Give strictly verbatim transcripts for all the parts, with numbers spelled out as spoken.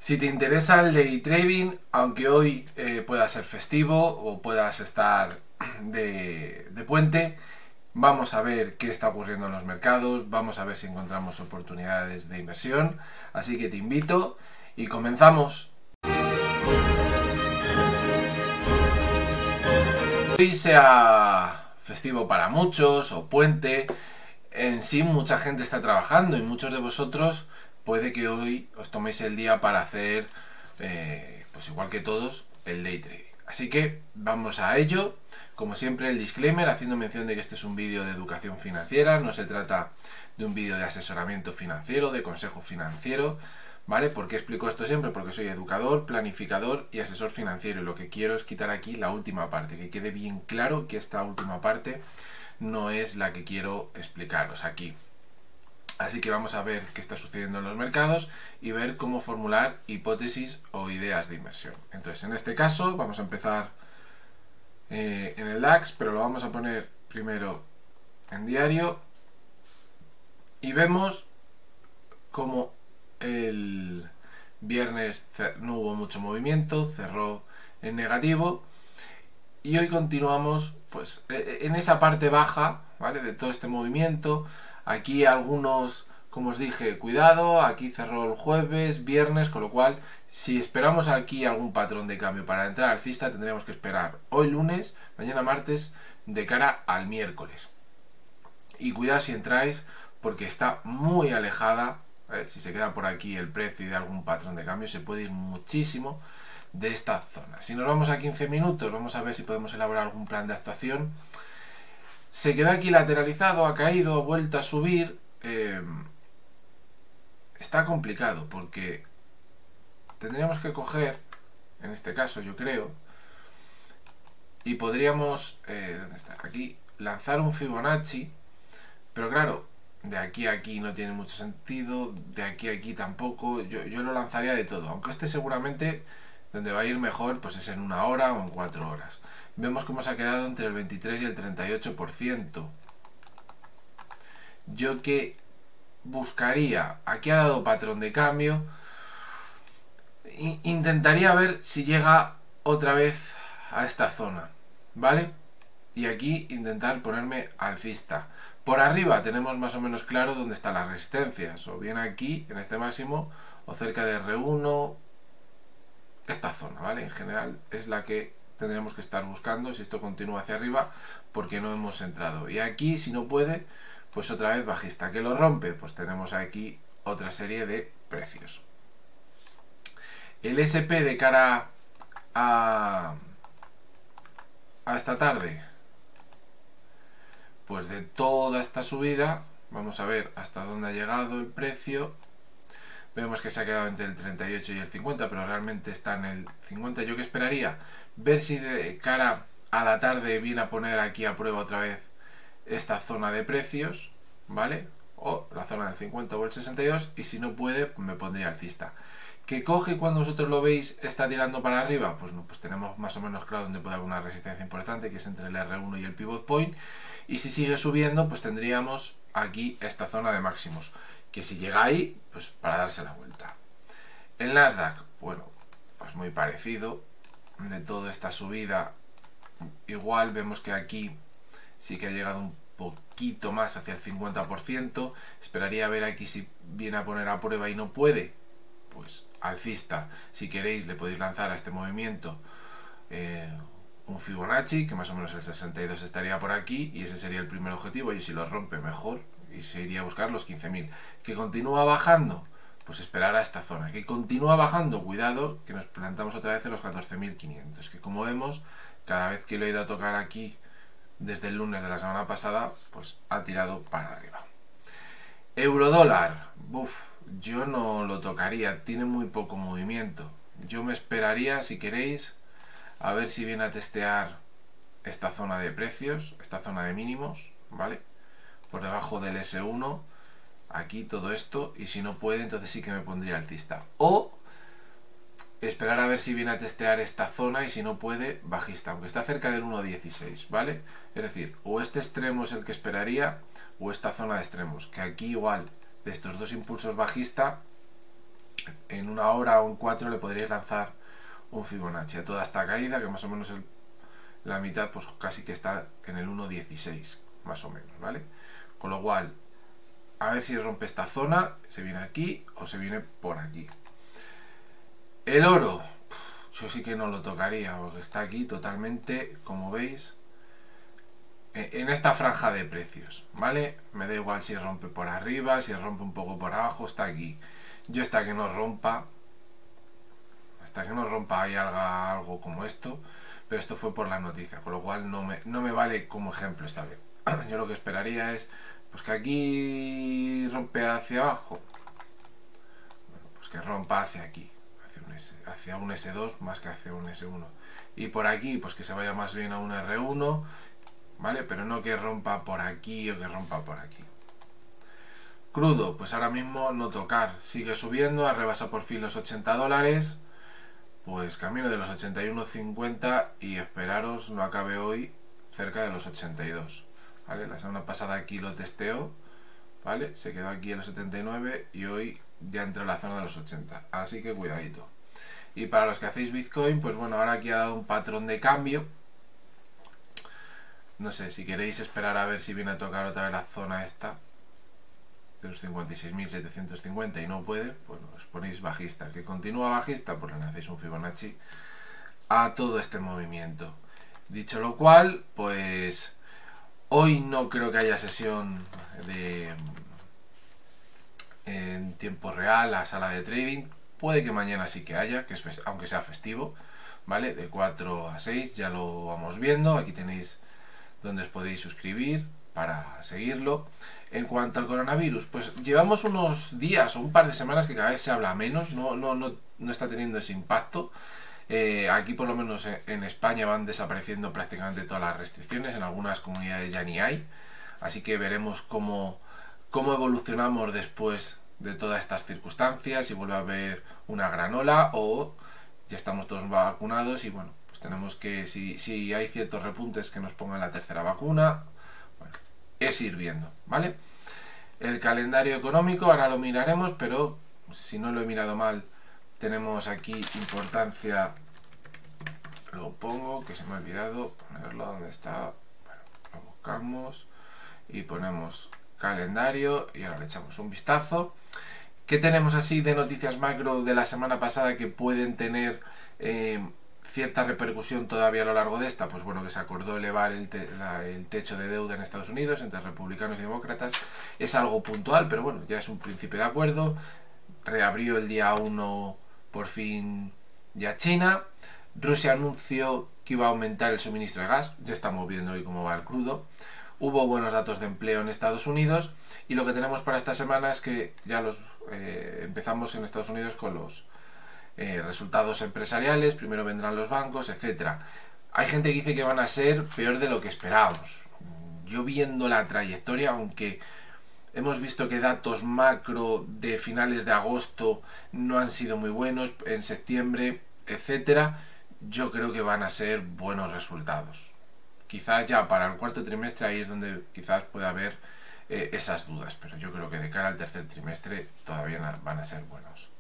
Si te interesa el day trading, aunque hoy eh, pueda ser festivo o puedas estar de, de puente, vamos a ver qué está ocurriendo en los mercados, vamos a ver si encontramos oportunidades de inversión, así que te invito y comenzamos. Hoy sea festivo para muchos o puente, en sí mucha gente está trabajando y muchos de vosotros puede que hoy os toméis el día para hacer, eh, pues igual que todos, el day trading. Así que vamos a ello. Como siempre, el disclaimer, haciendo mención de que este es un vídeo de educación financiera, no se trata de un vídeo de asesoramiento financiero, de consejo financiero, ¿vale? ¿Por qué explico esto siempre? Porque soy educador, planificador y asesor financiero, y lo que quiero es quitar aquí la última parte, que quede bien claro que esta última parte no es la que quiero explicaros aquí. Así que vamos a ver qué está sucediendo en los mercados y ver cómo formular hipótesis o ideas de inversión. Entonces, en este caso, vamos a empezar eh, en el DAX, pero lo vamos a poner primero en diario. Y vemos como el viernes no hubo mucho movimiento, cerró en negativo. Y hoy continuamos pues en esa parte baja, ¿vale?, de todo este movimiento. Aquí algunos, como os dije, cuidado, aquí cerró el jueves, viernes, con lo cual si esperamos aquí algún patrón de cambio para entrar alcista, tendríamos que esperar hoy lunes, mañana martes, de cara al miércoles. Y cuidado si entráis, porque está muy alejada, ¿eh? Si se queda por aquí el precio y de algún patrón de cambio, se puede ir muchísimo de esta zona. Si nos vamos a quince minutos, vamos a ver si podemos elaborar algún plan de actuación. Se quedó aquí lateralizado, ha caído, ha vuelto a subir. Eh, está complicado porque tendríamos que coger, en este caso yo creo, y podríamos, eh, ¿dónde está? Aquí, lanzar un Fibonacci, pero claro, de aquí a aquí no tiene mucho sentido, de aquí a aquí tampoco. Yo, yo lo lanzaría de todo, aunque este seguramente donde va a ir mejor pues es en una hora o en cuatro horas. Vemos cómo se ha quedado entre el veintitrés y el treinta y ocho por ciento. Yo que buscaría, aquí ha dado patrón de cambio, intentaría ver si llega otra vez a esta zona, ¿vale? Y aquí intentar ponerme alcista. Por arriba tenemos más o menos claro dónde están las resistencias, o bien aquí en este máximo o cerca de R uno, esta zona, ¿vale? En general es la que tendremos que estar buscando si esto continúa hacia arriba, porque no hemos entrado. Y aquí, si no puede, pues otra vez bajista. ¿Que lo rompe? Pues tenemos aquí otra serie de precios. El S and P de cara a, a esta tarde, pues de toda esta subida, vamos a ver hasta dónde ha llegado el precio. Vemos que se ha quedado entre el treinta y ocho y el cincuenta, pero realmente está en el cincuenta. Yo que esperaría ver si de cara a la tarde viene a poner aquí a prueba otra vez esta zona de precios, ¿vale? O la zona del cincuenta o el sesenta y dos, y si no puede, me pondría alcista. ¿Que coge cuando vosotros lo veis está tirando para arriba? Pues no, pues tenemos más o menos claro donde puede haber una resistencia importante, que es entre el R uno y el pivot point. Y si sigue subiendo, pues tendríamos aquí esta zona de máximos, que si llega ahí, pues para darse la vuelta. El Nasdaq, bueno, pues muy parecido. De toda esta subida, igual vemos que aquí sí que ha llegado un poquito más hacia el cincuenta por ciento. Esperaría ver aquí si viene a poner a prueba y no puede, pues alcista. Si queréis le podéis lanzar a este movimiento eh, un Fibonacci, que más o menos el sesenta y dos estaría por aquí, y ese sería el primer objetivo, y si lo rompe mejor, y se iría a buscar los quince mil. ¿Que continúa bajando? Pues esperar a esta zona. ¿Que continúa bajando? Cuidado, que nos plantamos otra vez en los catorce mil quinientos, que como vemos, cada vez que lo he ido a tocar aquí desde el lunes de la semana pasada, pues ha tirado para arriba. Eurodólar, uff, yo no lo tocaría, tiene muy poco movimiento. Yo me esperaría, si queréis, a ver si viene a testear esta zona de precios, esta zona de mínimos, ¿vale? Por debajo del ese uno, aquí todo esto, y si no puede, entonces sí que me pondría alcista. O esperar a ver si viene a testear esta zona, y si no puede, bajista, aunque está cerca del uno dieciséis, ¿vale? Es decir, o este extremo es el que esperaría, o esta zona de extremos, que aquí igual, de estos dos impulsos bajista, en una hora o en cuatro le podríais lanzar un Fibonacci a toda esta caída, que más o menos el, la mitad pues casi que está en el uno dieciséis, más o menos, ¿vale? Con lo cual, a ver si rompe esta zona, se viene aquí o se viene por aquí. El oro, yo sí que no lo tocaría, porque está aquí totalmente, como veis, en esta franja de precios, ¿vale? Me da igual si rompe por arriba, si rompe un poco por abajo, está aquí. Yo hasta que no rompa, hasta que no rompa y haga algo como esto, pero esto fue por la noticia, con lo cual no me, no me vale como ejemplo esta vez. Yo lo que esperaría es pues que aquí rompe hacia abajo, bueno, pues que rompa hacia aquí, hacia un, S, hacia un ese dos más que hacia un ese uno, y por aquí pues que se vaya más bien a un erre uno, ¿vale? Pero no que rompa por aquí o que rompa por aquí. Crudo, pues ahora mismo no tocar, sigue subiendo, ha rebasado por fin los ochenta dólares, pues camino de los ochenta y uno cincuenta y esperaros no acabe hoy cerca de los ochenta y dos, ¿vale? La semana pasada aquí lo testeó, ¿vale? Se quedó aquí en los setenta y nueve y hoy ya entra en la zona de los ochenta, así que cuidadito. Y para los que hacéis Bitcoin, pues bueno, ahora aquí ha dado un patrón de cambio. No sé, si queréis esperar a ver si viene a tocar otra vez la zona esta de los cincuenta y seis mil setecientos cincuenta y no puede, bueno, os ponéis bajista. Que continúa bajista, pues le hacéis un Fibonacci a todo este movimiento. Dicho lo cual, pues hoy no creo que haya sesión de en tiempo real, la sala de trading. Puede que mañana sí que haya, que es, aunque sea festivo, ¿vale? De cuatro a seis, ya lo vamos viendo. Aquí tenéis donde os podéis suscribir para seguirlo. En cuanto al coronavirus, pues llevamos unos días o un par de semanas que cada vez se habla menos, no, no, no, no está teniendo ese impacto. Eh, aquí por lo menos en España van desapareciendo prácticamente todas las restricciones, en algunas comunidades ya ni hay, así que veremos cómo, cómo evolucionamos después de todas estas circunstancias, si vuelve a haber una gran ola o ya estamos todos vacunados y bueno, pues tenemos que, si, si hay ciertos repuntes, que nos pongan la tercera vacuna. Bueno, es ir viendo, ¿vale? El calendario económico, ahora lo miraremos, pero si no lo he mirado mal, tenemos aquí importancia, lo pongo, que se me ha olvidado ponerlo donde está, bueno, lo buscamos y ponemos calendario y ahora le echamos un vistazo. ¿Qué tenemos así de noticias macro de la semana pasada que pueden tener eh, cierta repercusión todavía a lo largo de esta? Pues bueno, que se acordó elevar el, te la, el techo de deuda en Estados Unidos entre republicanos y demócratas. Es algo puntual, pero bueno, ya es un principio de acuerdo. Reabrió el día uno por fin ya China. Rusia anunció que iba a aumentar el suministro de gas. Ya estamos viendo hoy cómo va el crudo. Hubo buenos datos de empleo en Estados Unidos y lo que tenemos para esta semana es que ya los eh, empezamos en Estados Unidos con los eh, resultados empresariales, primero vendrán los bancos, etcétera. Hay gente que dice que van a ser peor de lo que esperábamos. Yo viendo la trayectoria, aunque hemos visto que datos macro de finales de agosto no han sido muy buenos, en septiembre, etcétera, yo creo que van a ser buenos resultados. Quizás ya para el cuarto trimestre ahí es donde quizás pueda haber eh, esas dudas, pero yo creo que de cara al tercer trimestre todavía van a ser buenos.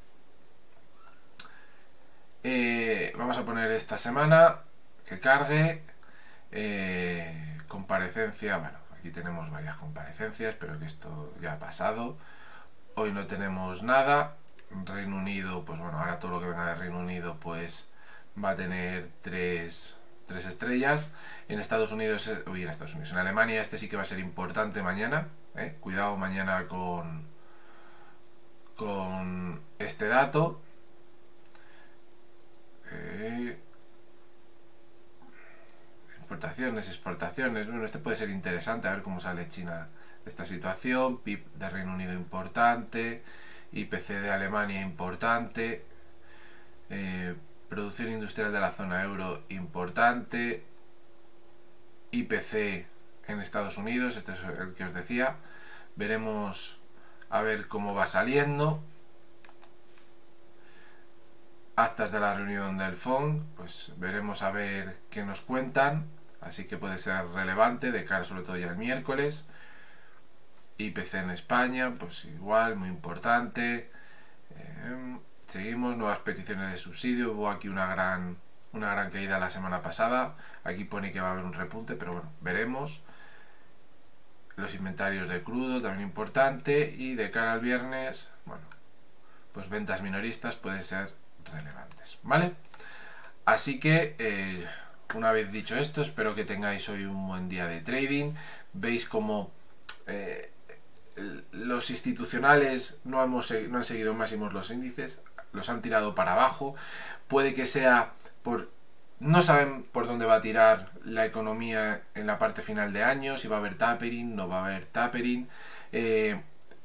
Eh, vamos a poner esta semana que cargue. Eh, comparecencia, bueno, aquí tenemos varias comparecencias, pero que esto ya ha pasado. Hoy no tenemos nada. Reino Unido, pues bueno, ahora todo lo que venga de Reino Unido pues va a tener tres... tres estrellas. En Estados Unidos, uy, en Estados Unidos, en Alemania este sí que va a ser importante mañana, ¿eh? Cuidado mañana con con este dato. Eh, importaciones, exportaciones, bueno, este puede ser interesante, a ver cómo sale China de esta situación. P I B de Reino Unido importante, I P C de Alemania importante, eh, producción industrial de la zona euro importante, I P C en Estados Unidos, este es el que os decía. Veremos a ver cómo va saliendo. Actas de la reunión del F O M, pues veremos a ver qué nos cuentan, así que puede ser relevante de cara sobre todo ya el miércoles. I P C en España, pues igual, muy importante. Eh, seguimos, nuevas peticiones de subsidio, hubo aquí una gran, una gran caída la semana pasada, aquí pone que va a haber un repunte, pero bueno, veremos. Los inventarios de crudo también importante, y de cara al viernes, bueno, pues ventas minoristas pueden ser relevantes, ¿vale? Así que, eh, una vez dicho esto, espero que tengáis hoy un buen día de trading. Veis como eh, los institucionales no, hemos, no han seguido máximos los índices, los han tirado para abajo. Puede que sea por... No saben por dónde va a tirar la economía en la parte final de año, si va a haber tapering, no va a haber tapering. Eh,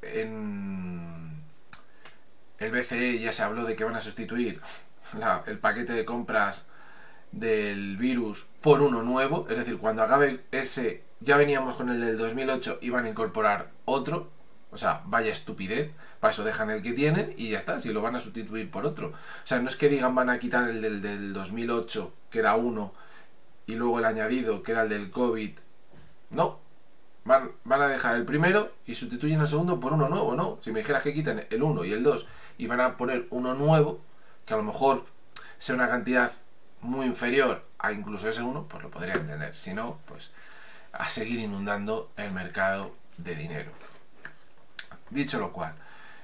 en el B C E ya se habló de que van a sustituir la, el paquete de compras del virus por uno nuevo, es decir, cuando acabe ese, ya veníamos con el del dos mil ocho y van a incorporar otro. O sea, vaya estupidez, para eso dejan el que tienen y ya está, si lo van a sustituir por otro. O sea, no es que digan van a quitar el del, del dos mil ocho, que era uno, y luego el añadido, que era el del COVID. No, van, van a dejar el primero y sustituyen el segundo por uno nuevo, ¿no? Si me dijeras que quitan el uno y el dos y van a poner uno nuevo, que a lo mejor sea una cantidad muy inferior a incluso ese uno, pues lo podría entender. Si no, pues a seguir inundando el mercado de dinero. Dicho lo cual,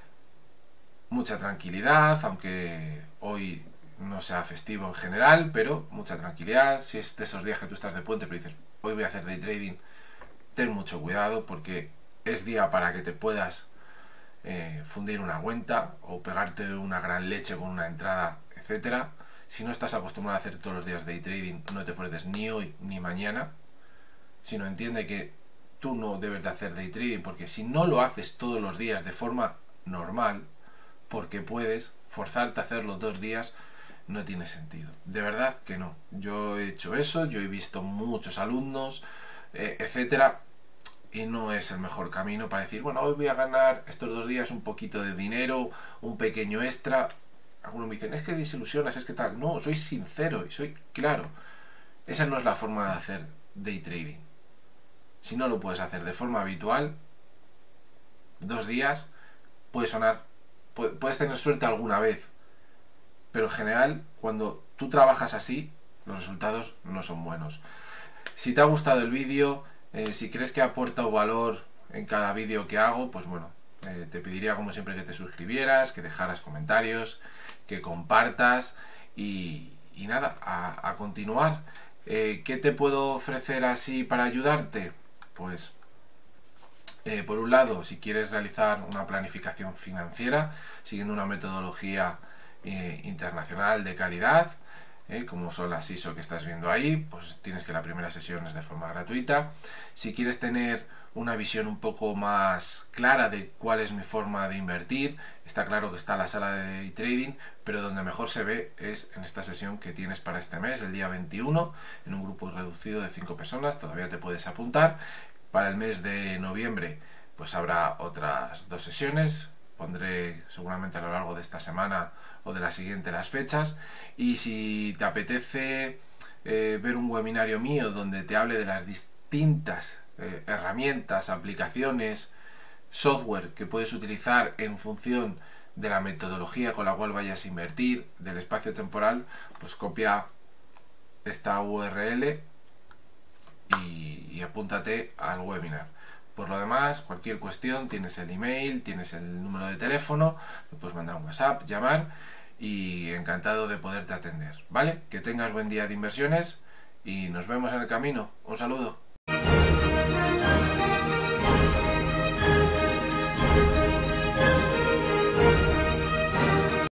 mucha tranquilidad, aunque hoy no sea festivo en general, pero mucha tranquilidad. Si es de esos días que tú estás de puente pero dices, hoy voy a hacer day trading, ten mucho cuidado porque es día para que te puedas eh, fundir una cuenta o pegarte una gran leche con una entrada, etcétera. Si no estás acostumbrado a hacer todos los días day trading, no te fuertes ni hoy ni mañana, sino entiende que tú no debes de hacer day trading, porque si no lo haces todos los días de forma normal, porque puedes forzarte a hacerlo dos días, no tiene sentido. De verdad que no. Yo he hecho eso, yo he visto muchos alumnos, eh, etcétera, y no es el mejor camino para decir, bueno, hoy voy a ganar estos dos días un poquito de dinero, un pequeño extra. Algunos me dicen, es que desilusionas, es que tal. No, soy sincero y soy claro. Esa no es la forma de hacer day trading. Si no lo puedes hacer de forma habitual, dos días, puede sonar, puedes tener suerte alguna vez, pero en general, cuando tú trabajas así, los resultados no son buenos. Si te ha gustado el vídeo, eh, si crees que aporta valor en cada vídeo que hago, pues bueno, eh, te pediría como siempre que te suscribieras, que dejaras comentarios, que compartas y, y nada, a, a continuar. Eh, ¿Qué te puedo ofrecer así para ayudarte? Pues, eh, por un lado, si quieres realizar una planificación financiera siguiendo una metodología eh, internacional de calidad, eh, como son las I S O que estás viendo ahí, pues tienes que la primera sesión es de forma gratuita. Si quieres tener una visión un poco más clara de cuál es mi forma de invertir, está claro que está la sala de day trading, pero donde mejor se ve es en esta sesión que tienes para este mes, el día veintiuno, en un grupo reducido de cinco personas. Todavía te puedes apuntar. Para el mes de noviembre pues habrá otras dos sesiones, pondré seguramente a lo largo de esta semana o de la siguiente las fechas, y si te apetece eh, ver un webinario mío donde te hable de las distintas eh, herramientas, aplicaciones, software que puedes utilizar en función de la metodología con la cual vayas a invertir, del espacio temporal, pues copia esta U R L y, y apúntate al webinar. Por lo demás, cualquier cuestión, tienes el email, tienes el número de teléfono, me puedes mandar un WhatsApp, llamar, y encantado de poderte atender, ¿vale? Que tengas buen día de inversiones y nos vemos en el camino. Un saludo.